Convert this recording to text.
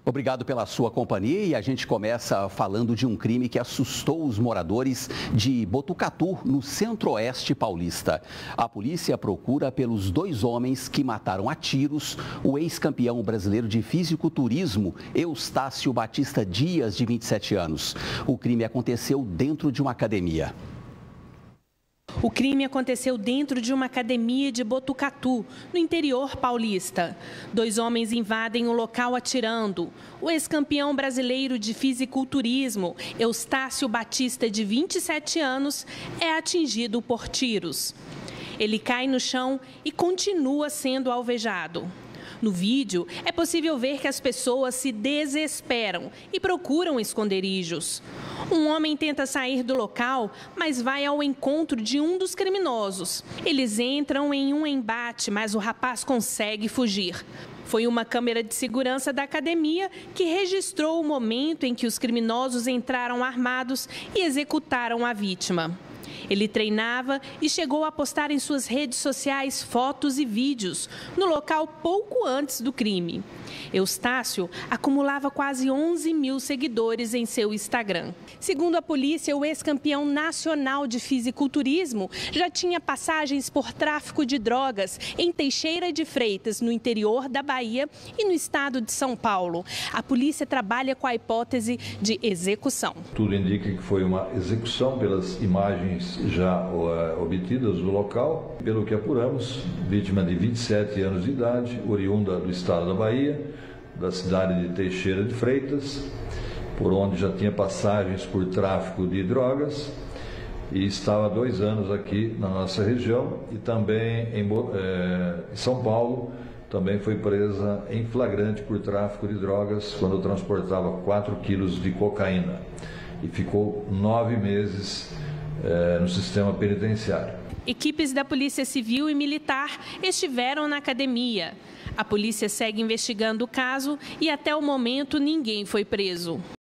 Obrigado pela sua companhia e a gente começa falando de um crime que assustou os moradores de Botucatu, no centro-oeste paulista. A polícia procura pelos 2 homens que mataram a tiros o ex-campeão brasileiro de fisiculturismo, Eustácio Batista Dias, de 27 anos. O crime aconteceu dentro de uma academia. O crime aconteceu dentro de uma academia de Botucatu, no interior paulista. 2 homens invadem o local atirando. O ex-campeão brasileiro de fisiculturismo, Eustácio Batista, de 27 anos, é atingido por tiros. Ele cai no chão e continua sendo alvejado. No vídeo, é possível ver que as pessoas se desesperam e procuram esconderijos. Um homem tenta sair do local, mas vai ao encontro de um dos criminosos. Eles entram em um embate, mas o rapaz consegue fugir. Foi uma câmera de segurança da academia que registrou o momento em que os criminosos entraram armados e executaram a vítima. Ele treinava e chegou a postar em suas redes sociais fotos e vídeos no local pouco antes do crime. Eustácio acumulava quase 11 mil seguidores em seu Instagram. Segundo a polícia, o ex-campeão nacional de fisiculturismo já tinha passagens por tráfico de drogas em Teixeira de Freitas, no interior da Bahia e no estado de São Paulo. A polícia trabalha com a hipótese de execução. Tudo indica que foi uma execução pelas imagens já obtidas do local. Pelo que apuramos, vítima de 27 anos de idade, oriunda do estado da Bahia, da cidade de Teixeira de Freitas, por onde já tinha passagens por tráfico de drogas e estava há 2 anos aqui na nossa região e também em São Paulo. Também foi presa em flagrante por tráfico de drogas quando transportava 4 quilos de cocaína e ficou 9 meses no sistema penitenciário. Equipes da Polícia Civil e Militar estiveram na academia. A polícia segue investigando o caso e até o momento ninguém foi preso.